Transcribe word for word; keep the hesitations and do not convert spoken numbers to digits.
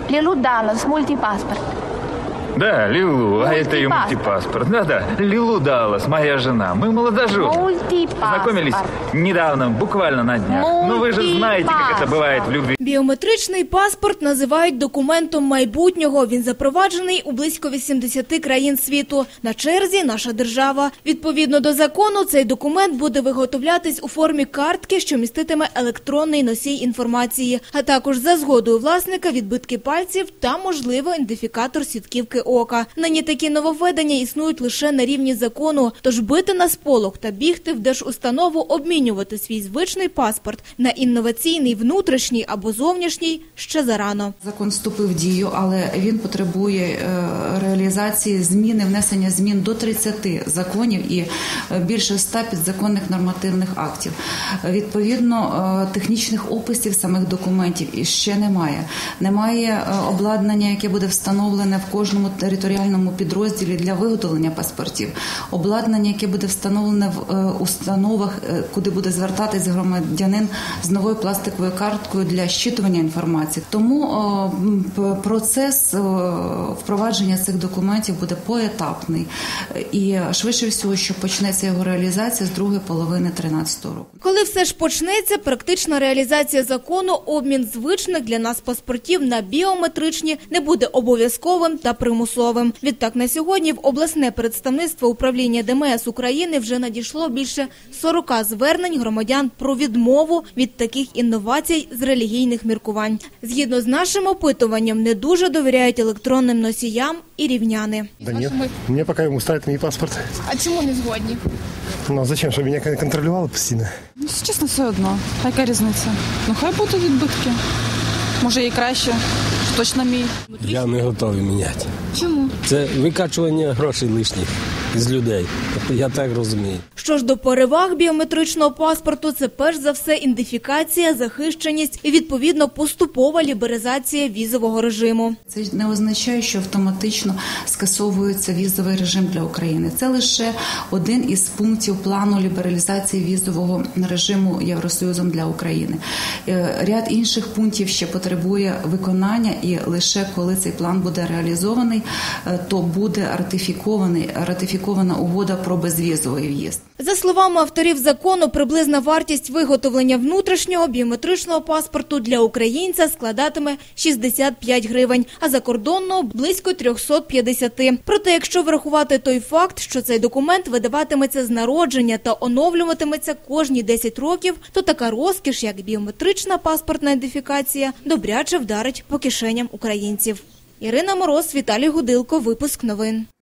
Лилу Даллас, мультипаспорт. Да, Лилу, а это ее мультипаспорт. Да-да, Лилу Даллас, моя жена. Мы молодожены. Мультипаспорт. Познакомились недавно, буквально на днях. Ну вы же знаете, как это бывает в любви. Біометричний паспорт називають документом майбутнього. Він запроваджений у близько вісімдесяти країн світу. На черзі наша держава. Відповідно до закону, цей документ буде виготовлятись у формі картки, що міститиме електронний носій інформації, а також за згодою власника відбитки пальців та, можливо, ідентифікатор сітківки ока. Нині такі нововведення існують лише на рівні закону, тож бити на сполох та бігти в держустанову обмінювати свій звичний паспорт на інноваційний внутрішній або зовнішній ще зарано. Закон вступив в дію, але він потребує реалізації зміни, внесення змін до тридцяти законів і більше ста підзаконних нормативних актів. Відповідно, технічних описів самих документів ще немає. Немає обладнання, яке буде встановлене в кожному територіальному підрозділі для виготовлення паспортів. Обладнання, яке буде встановлене в установах, куди буде звертатись громадянин з новою пластиковою карткою для щитування інформації. Тому процес впровадження цих документів буде поетапний. І швидше всього, що почнеться його реалізація з другої половини дві тисячі тринадцятого року. Коли все ж почнеться, практична реалізація закону, обмін звичних для нас паспортів на біометричні не буде обов'язковим та примусовим. Відтак на сьогодні в обласне представництво управління Де Ем Ес України вже надійшло більше сорока звернень громадян про відмову від таких інновацій з релігійних міркувань. Згідно з нашим опитуванням, не дуже довіряють електронним носіям і рівняни. Да нет, мне пока устраивает мій паспорт. А чому не згодні? Ну а зачем, щоб мене контролювали постійно? Ну, чесно, все одно. А яка різниця? Ну, хай будуть відбитки. Може і краще. Точно мій. Я не готовий міняти. Чому? Це викачування грошей лишніх з людей. Я так розумію. Що ж до переваг біометричного паспорту, це перш за все ідентифікація, захищеність і, відповідно, поступова лібералізація візового режиму. Це не означає, що автоматично скасовується візовий режим для України. Це лише один із пунктів плану лібералізації візового режиму Євросоюзом для України. Ряд інших пунктів ще потребує виконання, і лише коли цей план буде реалізований, то буде ратифікований, ратифікована угода про безвізовий в'їзд. За словами авторів закону, приблизна вартість виготовлення внутрішнього біометричного паспорту для українця складатиме шістдесят п'ять гривень, а закордонного – близько триста п'ятдесят. Проте, якщо врахувати той факт, що цей документ видаватиметься з народження та оновлюватиметься кожні десять років, то така розкіш, як біометрична паспортна ідентифікація, добряче вдарить по кишеням українців. Ірина Мороз, Віталій Гудилко, випуск новин.